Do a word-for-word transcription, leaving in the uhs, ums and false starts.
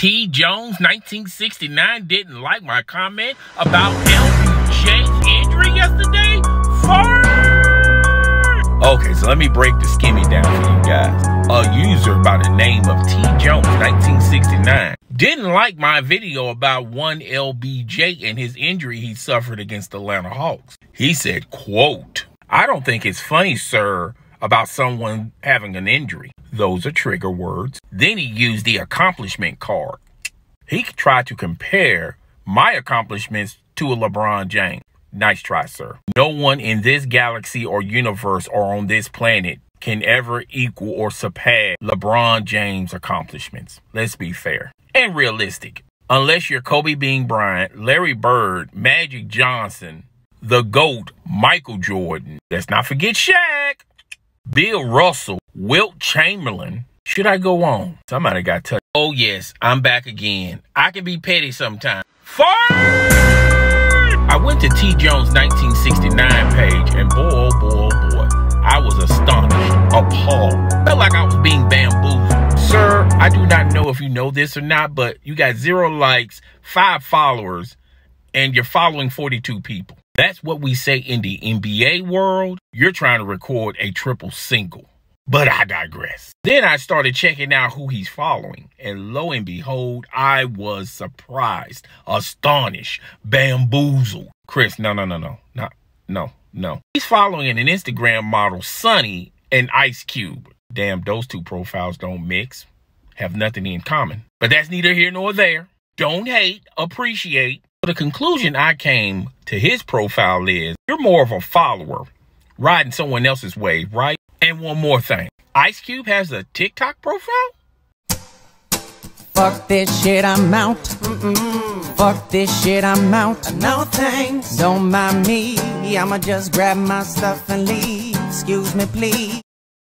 T. Jones nineteen sixty-nine didn't like my comment about L B J's injury yesterday? Fine. Okay, so let me break the skimmy down for you guys. A user by the name of T. Jones nineteen sixty-nine didn't like my video about one L B J and his injury he suffered against the Atlanta Hawks. He said, quote, "I don't think it's funny, sir, about someone having an injury. Those are trigger words." Then he used the accomplishment card. He tried to compare my accomplishments to a LeBron James. Nice try, sir. No one in this galaxy or universe or on this planet can ever equal or surpass LeBron James' accomplishments. Let's be fair and realistic. Unless you're Kobe Bean Bryant, Larry Bird, Magic Johnson, the GOAT, Michael Jordan. Let's not forget Shaq, Bill Russell, Wilt Chamberlain. Should I go on? Somebody got touched. Oh, yes, I'm back again. I can be petty sometimes. Fine! I went to T. Jones nineteen sixty-nine page, and boy, oh boy, oh boy, I was astonished, appalled. Felt like I was being bamboozled. Sir, I do not know if you know this or not, but you got zero likes, five followers, and you're following forty-two people. That's what we say in the N B A world. You're trying to record a triple single. But I digress. Then I started checking out who he's following. And lo and behold, I was surprised, astonished, bamboozled. Chris, no, no, no, no, no, no, no. He's following an Instagram model, Sunny, and Ice Cube. Damn, those two profiles don't mix. Have nothing in common. But that's neither here nor there. Don't hate, appreciate. The conclusion I came to his profile is, you're more of a follower, riding someone else's wave, right? And one more thing. Ice Cube has a TikTok profile? Fuck this shit, I'm out. Mm-mm. Fuck this shit, I'm out. No thanks. Don't mind me. I'ma just grab my stuff and leave. Excuse me, please.